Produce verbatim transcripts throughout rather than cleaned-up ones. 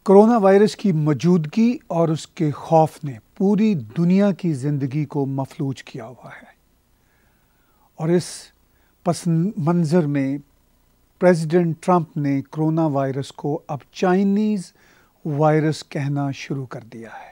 Corona virus کی موجودگی اور اس کے خوف نے پوری دنیا کی زندگی کو مفلوج کیا ہوا ہے، اور اس پس منظر میں پریزیڈنٹ ٹرمپ نے کورونا وائرس کو اب چائنیز وائرس کہنا شروع کر دیا ہے۔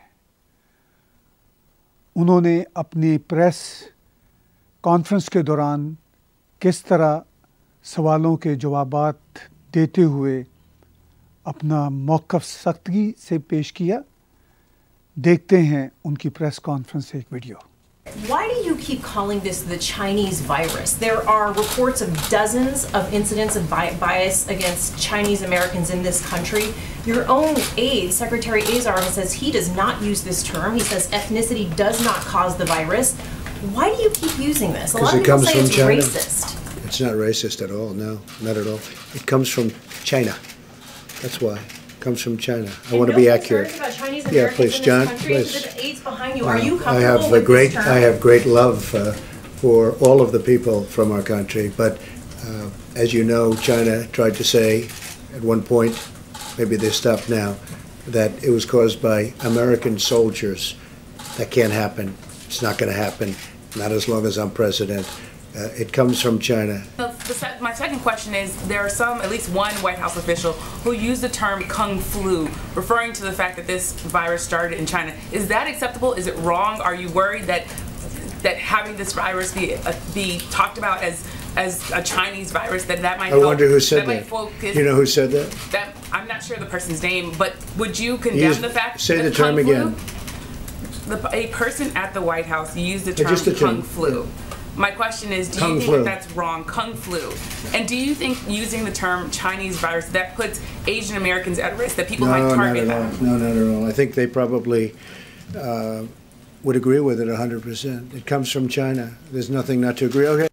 انہوں نے اپنی پریس کانفرنس کے دوران کس طرح سوالوں کے جوابات دیتے ہوئے اپنا موقف سختگی سے پیش کیا، دیکھتے ہیں ان کی پریس کانفرنس سے ایک video. Why do you keep calling this the Chinese virus? There are reports of dozens of incidents of bias against Chinese Americans in this country. Your own aide, Secretary Azar, says he does not use this term. He says ethnicity does not cause the virus. Why do you keep using this? A lot of people say it's racist. It's not racist at all, no, not at all. It comes from China. That's why. It comes from China. I want to be accurate. About Chinese Yeah, Americans please, in John, this country? please. The aides behind you. Are Uh, you I comfortable have a with great, this term? I have great love uh, for all of the people from our country, but uh, as you know, China tried to say at one point, maybe they stopped now, that it was caused by American soldiers. That can't happen. It's not going to happen. Not as long as I'm president. Uh, it comes from China. The, the sec- my second question is, there are some, at least one White House official who used the term Kung Flu, referring to the fact that this virus started in China. Is that acceptable? Is it wrong? Are you worried that that having this virus be uh, be talked about as as a Chinese virus, that that might I help, wonder who said that might that. focus, You know who said that? that I'm not sure the person's name, but would you condemn Use- the fact say that the term Kung Flu, again. The, a person at the White House used the Uh, term just the term. Kung Flu. My question is, do Kung you think flu. that that's wrong, Kung Flu? And do you think using the term Chinese virus, that puts Asian Americans at risk, that people No, might not target at all. them? No, not at all. I think they probably uh, would agree with it one hundred percent. It comes from China. There's nothing not to agree. Okay.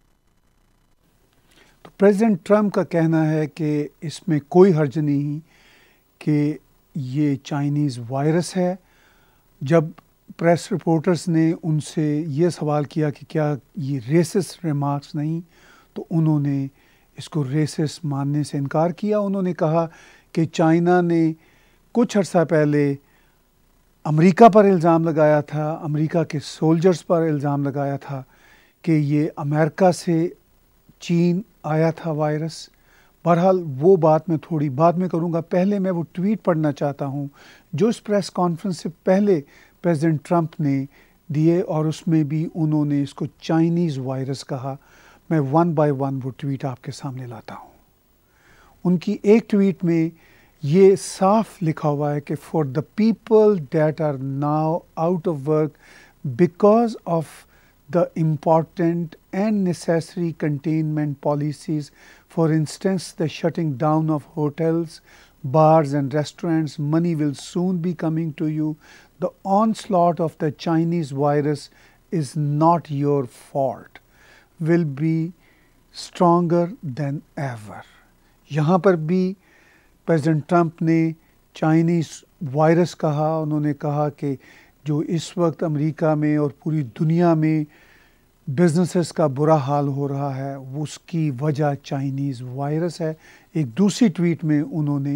تو president Trump کا کہنا ہے کہ اس میں کوئی حرج نہیں کہ یہ چائنیز وائرس ہے۔ جب پریس رپورٹرز نے ان سے یہ سوال کیا کہ کیا یہ ریسس ریمارکس نہیں، تو انہوں نے اس کو ریسس ماننے سے انکار کیا۔ انہوں نے کہا کہ چائنا نے کچھ عرصہ پہلے امریکہ پر الزام لگایا تھا، امریکہ کے سولجرز پر الزام لگایا تھا کہ یہ امریکہ سے چین آیا تھا وائرس۔ بہرحال وہ بات میں تھوڑی بعد میں کروں گا، پہلے میں وہ ٹویٹ پڑھنا چاہتا ہوں جو اس پریس کانفرنس سے پہلے پریزیڈنٹ ٹرمپ نے دیے، اور اس میں بھی انہوں نے اس کو چائنیز وائرس کہا۔ میں ون بائی ون وہ ٹویٹ آپ کے سامنے لاتا ہوں۔ ان کی ایک ٹویٹ میں یہ صاف لکھا ہوا ہے کہ for the people that are now out of work because of the important and necessary containment policies, for instance, the shutting down of hotels, bars and restaurants, money will soon be coming to you. The onslaught of the Chinese virus is not your fault, will be stronger than ever. یہاں پر بھی president Trump نے Chinese virus کہا۔ انہوں نے کہا کہ جو اس وقت امریکہ میں اور پوری دنیا میں بزنسز کا برا حال ہو رہا ہے، اس کی وجہ چائنیز وائرس ہے۔ ایک دوسری ٹویٹ میں انہوں نے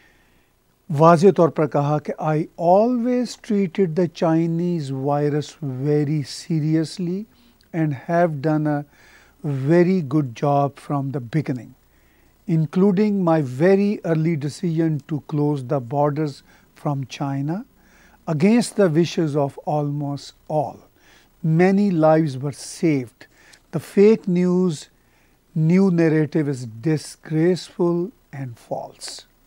واضح طور پر کہا کہ I always treated the Chinese virus very seriously and have done a very good job from the beginning, including my very early decision to close the borders from China against the wishes of almost all. Many lives were saved. The fake news, new narrative is disgraceful and false.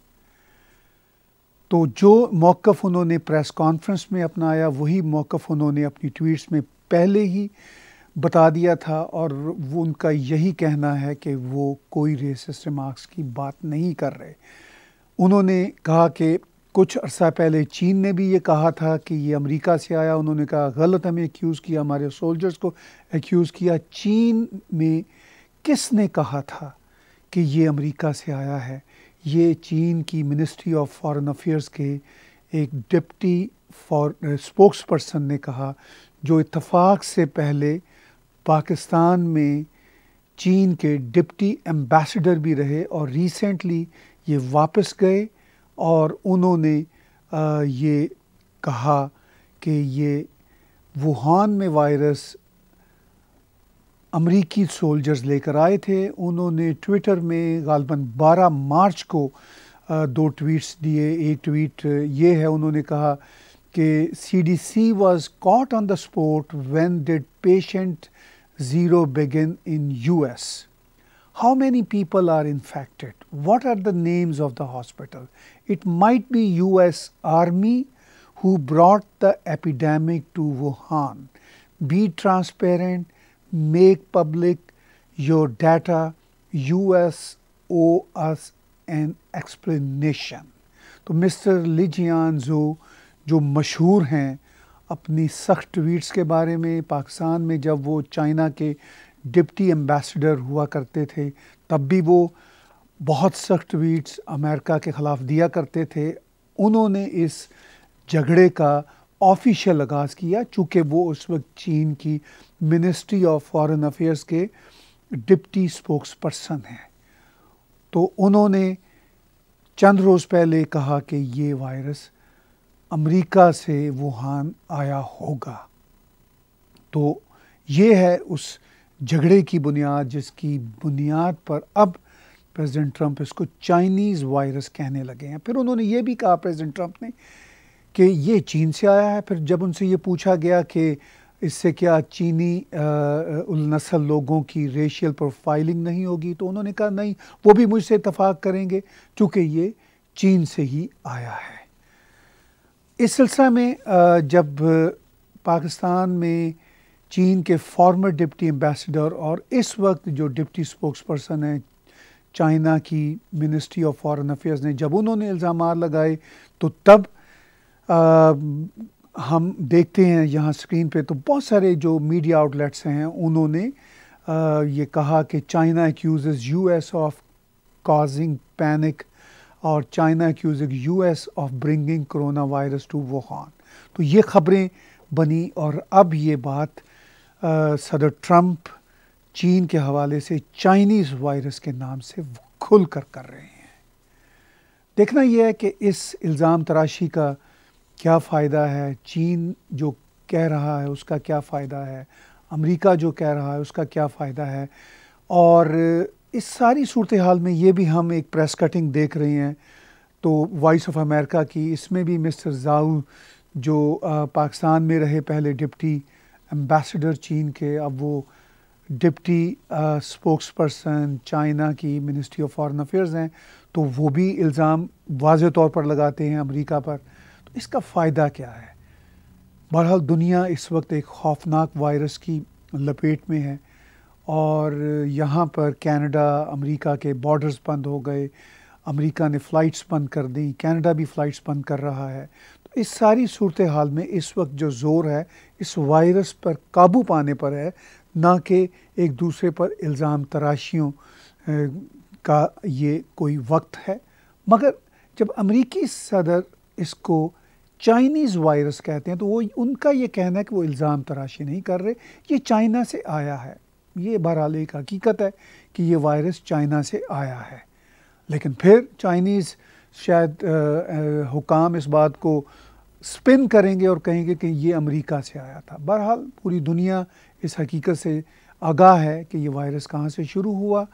تو جو موقف انہوں نے press conference میں اپنایا، وہی موقف انہوں نے اپنی ٹویٹس میں پہلے ہی بتا دیا تھا، اور وہ ان کا یہی کہنا ہے کہ وہ کوئی ریسسٹ ریمارکس کی بات نہیں کر رہے۔ انہوں نے کہا کہ کچھ عرصہ پہلے چین نے بھی یہ کہا تھا کہ یہ امریکہ سے آیا۔ انہوں نے کہا غلط ہمیں ایکیوز کیا، ہمارے سولجرز کو ایکیوز کیا۔ چین میں کس نے کہا تھا کہ یہ امریکہ سے آیا ہے؟ یہ چین کی منسٹری آف فارن افیئرز کے ایک ڈپٹی فار اسپوکس پرسن نے کہا، جو اتفاق سے پہلے پاکستان میں چین کے ڈپٹی ایمبیسڈر بھی رہے، اور ریسنٹلی یہ واپس گئے اور انہوں نے یہ کہا کہ یہ ووہان میں وائرس امریکی سولجرز لے کر آئے تھے. انہوں نے ٹویٹر میں غالباً بارہ مارچ کو دو ٹویٹس دیے. ایک ٹویٹ یہ ہے, انہوں نے کہا کہ C D C was caught on the spot when did patient zero begin in U S. How many people are infected? What are the names of the hospital? It might be U S Army who brought the epidemic to Wuhan. Be transparent, make public your data. U S owe us an explanation. تو mister Lijian زو جو مشہور ہیں اپنی سخت tweets کے بارے میں, پاکستان میں جب وہ چائنا کے ڈپٹی ایمبیسڈر ہوا کرتے تھے تب بھی وہ بہت سخت ٹویٹس امریکہ کے خلاف دیا کرتے تھے. انہوں نے اس جھگڑے کا آفیشیل آغاز کیا چونکہ وہ اس وقت چین کی منسٹری آف فارن افیئرس کے ڈپٹی اسپوکس پرسن ہیں. تو انہوں نے چند روز پہلے کہا کہ یہ وائرس امریکہ سے ووہان آیا ہوگا. تو یہ ہے اس جھگڑے کی بنیاد جس کی بنیاد پر اب پریزیڈنٹ ٹرمپ اس کو چائنیز وائرس کہنے لگے ہیں. پھر انہوں نے یہ بھی کہا پریزیڈنٹ ٹرمپ نے کہ یہ چین سے آیا ہے. پھر جب ان سے یہ پوچھا گیا کہ اس سے کیا چینی النسل لوگوں کی ریشیل پروفائلنگ نہیں ہوگی, تو انہوں نے کہا نہیں, وہ بھی مجھ سے اتفاق کریں گے کیونکہ یہ چین سے ہی آیا ہے. اس سلسلہ میں جب پاکستان میں چین کے فارمر ڈپٹی ایمبیسڈر اور اس وقت جو ڈپٹی اسپوکس پرسن ہیں چائنا کی منسٹری آف فارن افیئرز نے, جب انہوں نے الزامات لگائے تو تب آ, ہم دیکھتے ہیں یہاں اسکرین پہ تو بہت سارے جو میڈیا آؤٹ لیٹس ہیں انہوں نے آ, یہ کہا کہ China accuses U S of causing panic اور China accusing U S of bringing corona virus to Wuhan. تو یہ خبریں بنی اور اب یہ بات صدر ٹرمپ چین کے حوالے سے چائنیز وائرس کے نام سے کھل کر کر رہے ہیں. دیکھنا یہ ہے کہ اس الزام تراشی کا کیا فائدہ ہے, چین جو کہہ رہا ہے اس کا کیا فائدہ ہے, امریکہ جو کہہ رہا ہے اس کا کیا فائدہ ہے. اور اس ساری صورتحال میں یہ بھی ہم ایک پریس کٹنگ دیکھ رہے ہیں تو وائس آف امریکہ کی, اس میں بھی مسٹر زاؤ جو پاکستان میں رہے پہلے ڈپٹی ایمبیسڈر چین کے, اب وہ ڈپٹی اسپوکس پرسن چائنا کی منسٹری آف فارن افیئرز ہیں, تو وہ بھی الزام واضح طور پر لگاتے ہیں امریکہ پر. تو اس کا فائدہ کیا ہے؟ بہرحال دنیا اس وقت ایک خوفناک وائرس کی لپیٹ میں ہے اور یہاں پر کینیڈا امریکہ کے بارڈرز بند ہو گئے, امریکہ نے فلائٹس بند کر دیں, کینیڈا بھی فلائٹس بند کر رہا ہے. تو اس ساری صورتحال میں اس وقت جو زور ہے اس وائرس پر قابو پانے پر ہے, نہ کہ ایک دوسرے پر الزام تراشیوں کا یہ کوئی وقت ہے. مگر جب امریکی صدر اس کو چائنیز وائرس کہتے ہیں تو وہ ان کا یہ کہنا ہے کہ وہ الزام تراشی نہیں کر رہے, یہ چائنا سے آیا ہے. یہ بہرحال ایک حقیقت ہے کہ یہ وائرس چائنا سے آیا ہے, لیکن پھر چائنیز شاید حکام اس بات کو سپن کریں گے اور کہیں گے کہ یہ امریکہ سے آیا تھا. بہرحال پوری دنیا اس حقیقت سے آگاہ ہے کہ یہ وائرس کہاں سے شروع ہوا.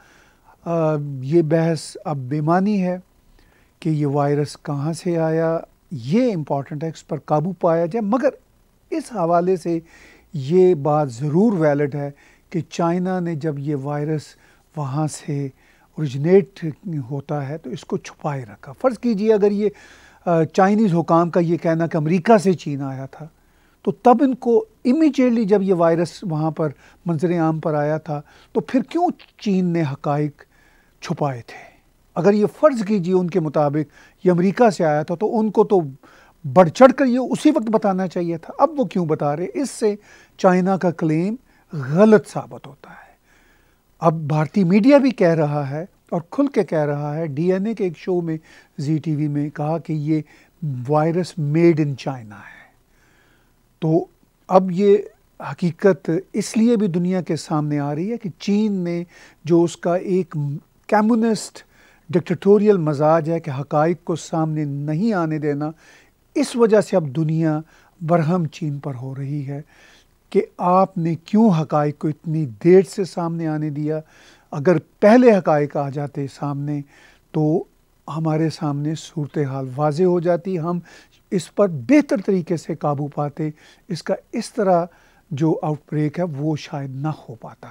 یہ بحث اب بے معنی ہے کہ یہ وائرس کہاں سے آیا, یہ امپورٹنٹ ہے اس پر قابو پایا جائے. مگر اس حوالے سے یہ بات ضرور ویلڈ ہے کہ چائنا نے جب یہ وائرس وہاں سے اوریجنیٹ ہوتا ہے تو اس کو چھپائے رکھا. فرض کیجئے اگر یہ چائنیز حکام کا یہ کہنا کہ امریکہ سے چین آیا تھا تو تب ان کو امیجیٹلی جب یہ وائرس وہاں پر منظر عام پر آیا تھا تو پھر کیوں چین نے حقائق چھپائے تھے؟ اگر یہ فرض کیجئے ان کے مطابق یہ امریکہ سے آیا تھا تو ان کو تو بڑھ چڑھ کر یہ اسی وقت بتانا چاہیے تھا. اب وہ کیوں بتا رہے؟ اس سے چائنا کا کلیم غلط ثابت ہوتا ہے. اب بھارتی میڈیا بھی کہہ رہا ہے اور کھل کے کہہ رہا ہے, ڈی این اے کے ایک شو میں زی ٹی وی میں کہا کہ یہ وائرس میڈ ان چائنا ہے. تو اب یہ حقیقت اس لیے بھی دنیا کے سامنے آ رہی ہے کہ چین نے جو اس کا ایک کمیونسٹ ڈکٹیٹوریل مزاج ہے کہ حقائق کو سامنے نہیں آنے دینا, اس وجہ سے اب دنیا برہم چین پر ہو رہی ہے کہ آپ نے کیوں حقائق کو اتنی دیر سے سامنے آنے دیا. اگر پہلے حقائق آ جاتے سامنے تو ہمارے سامنے صورتحال واضح ہو جاتی, ہم اس پر بہتر طریقے سے قابو پاتے, اس کا اس طرح جو آؤٹ بریک ہے وہ شاید نہ ہو پاتا.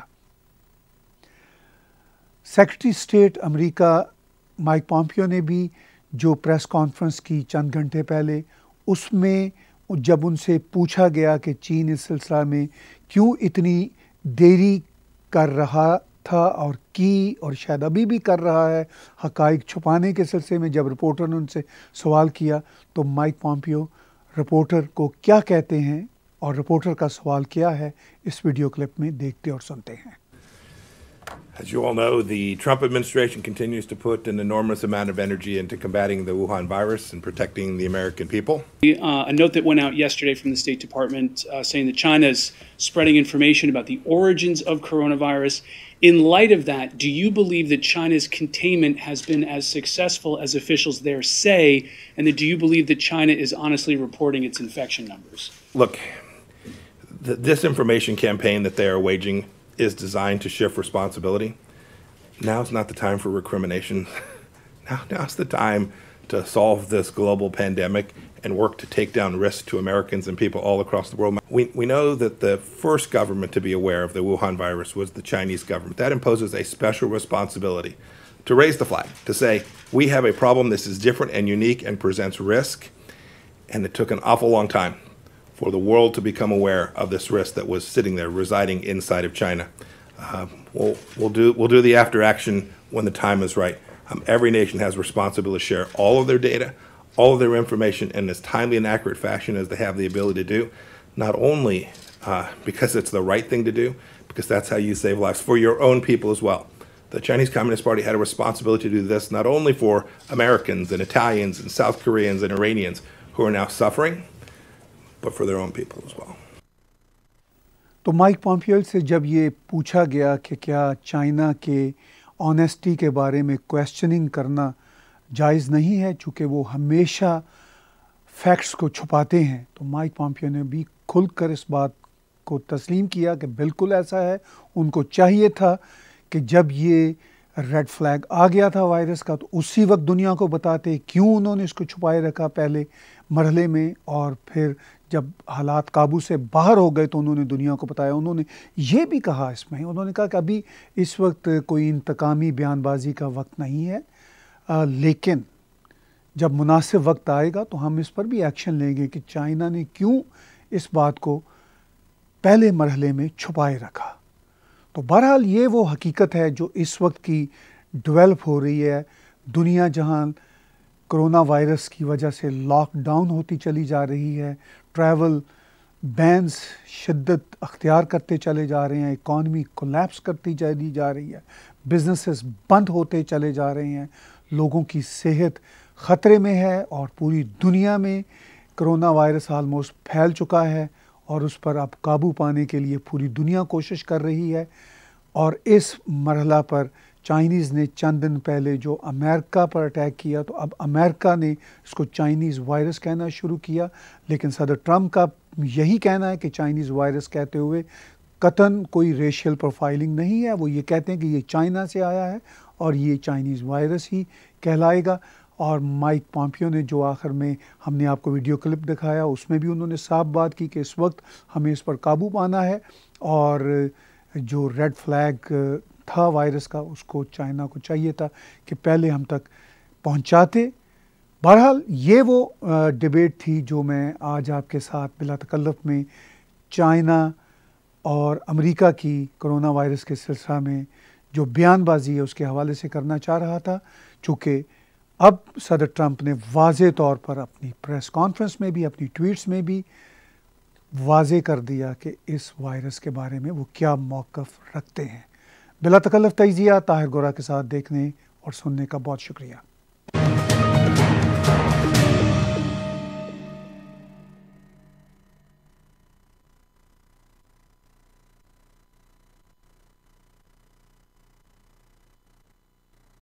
سیکرٹری اسٹیٹ امریکہ مائک پومپیو نے بھی جو پریس کانفرنس کی چند گھنٹے پہلے, اس میں جب ان سے پوچھا گیا کہ چین اس سلسلہ میں کیوں اتنی دیری کر رہا تھا اور کی اور شاید ابھی بھی کر رہا ہے حقائق چھپانے کے سلسلے میں, جب رپورٹر نے ان سے سوال کیا تو مائک پومپیو رپورٹر کو کیا کہتے ہیں اور رپورٹر کا سوال کیا ہے, اس ویڈیو کلپ میں دیکھتے اور سنتے ہیں. As you all know, the Trump administration continues to put an enormous amount of energy into combating the Wuhan virus and protecting the American people. Uh, a note that went out yesterday from the State Department uh, saying that China is spreading information about the origins of coronavirus. In light of that, do you believe that China's containment has been as successful as officials there say, and that do you believe that China is honestly reporting its infection numbers? Look, the disinformation campaign that they are waging is designed to shift responsibility. Now's not the time for recrimination. Now, now's the time to solve this global pandemic and work to take down risks to Americans and people all across the world. We, we know that the first government to be aware of the Wuhan virus was the Chinese government. That imposes a special responsibility to raise the flag, to say, we have a problem, this is different and unique and presents risk. And it took an awful long time for the world to become aware of this risk that was sitting there, residing inside of China. Uh, we'll, we'll, do, we'll do the after action when the time is right. Um, every nation has a responsibility to share all of their data, all of their information in as timely and accurate fashion as they have the ability to do, not only uh, because it's the right thing to do, because that's how you save lives, for your own people as well. The Chinese Communist Party had a responsibility to do this not only for Americans and Italians and South Koreans and Iranians who are now suffering, but for their own people as well. تو Mike Pompeo سے جب یہ پوچھا گیا کہ کیا China کے honesty کے بارے میں کویسچننگ کرنا جائز نہیں ہے چونکہ وہ ہمیشہ فیکٹس کو چھپاتے ہیں, تو مائک پومپیو نے بھی کھل کر اس بات کو تسلیم کیا کہ بالکل ایسا ہے. ان کو چاہیے تھا کہ جب یہ ریڈ فلیگ آ گیا تھا وائرس کا تو اسی وقت دنیا کو بتاتے کیوں انہوں نے اس کو چھپائے رکھا پہلے مرحلے میں, اور پھر جب حالات قابو سے باہر ہو گئے تو انہوں نے دنیا کو بتایا. انہوں نے یہ بھی کہا اس میں, انہوں نے کہا کہ ابھی اس وقت کوئی انتقامی بیان بازی کا وقت نہیں ہے, آ, لیکن جب مناسب وقت آئے گا تو ہم اس پر بھی ایکشن لیں گے کہ چائنا نے کیوں اس بات کو پہلے مرحلے میں چھپائے رکھا. تو بہرحال یہ وہ حقیقت ہے جو اس وقت کی ڈیولپ ہو رہی ہے. دنیا جہاں کرونا وائرس کی وجہ سے لاک ڈاؤن ہوتی چلی جا رہی ہے, ٹریول بینز شدت اختیار کرتے چلے جا رہے ہیں, اکانومی کولیپس کرتی چلی جا رہی ہے, بزنسز بند ہوتے چلے جا رہے ہیں, لوگوں کی صحت خطرے میں ہے, اور پوری دنیا میں کرونا وائرس آلموسٹ پھیل چکا ہے اور اس پر اب قابو پانے کے لیے پوری دنیا کوشش کر رہی ہے. اور اس مرحلہ پر چائنیز نے چند دن پہلے جو امریکہ پر اٹیک کیا تو اب امریکہ نے اس کو چائنیز وائرس کہنا شروع کیا, لیکن صدر ٹرمپ کا یہی کہنا ہے کہ چائنیز وائرس کہتے ہوئے قطعاً کوئی ریشیل پروفائلنگ نہیں ہے. وہ یہ کہتے ہیں کہ یہ چائنا سے آیا ہے اور یہ چائنیز وائرس ہی کہلائے گا. اور مائک پومپیو نے جو آخر میں ہم نے آپ کو ویڈیو کلپ دکھایا اس میں بھی انہوں نے صاف بات کی کہ اس وقت ہمیں اس پر قابو پانا ہے, اور جو ریڈ فلیگ تھا وائرس کا اس کو چائنا کو چاہیے تھا کہ پہلے ہم تک پہنچاتے. بہرحال یہ وہ ڈیبیٹ تھی جو میں آج آپ کے ساتھ بلا تکلف میں چائنا اور امریکہ کی کرونا وائرس کے سلسلہ میں جو بیان بازی ہے اس کے حوالے سے کرنا چاہ رہا تھا, چونکہ اب صدر ٹرمپ نے واضح طور پر اپنی پریس کانفرنس میں بھی اپنی ٹویٹس میں بھی واضح کر دیا کہ اس وائرس کے بارے میں وہ کیا موقف رکھتے ہیں. بلا تکلف تجزیہ طاہر گورا کے ساتھ دیکھنے اور سننے کا بہت شکریہ.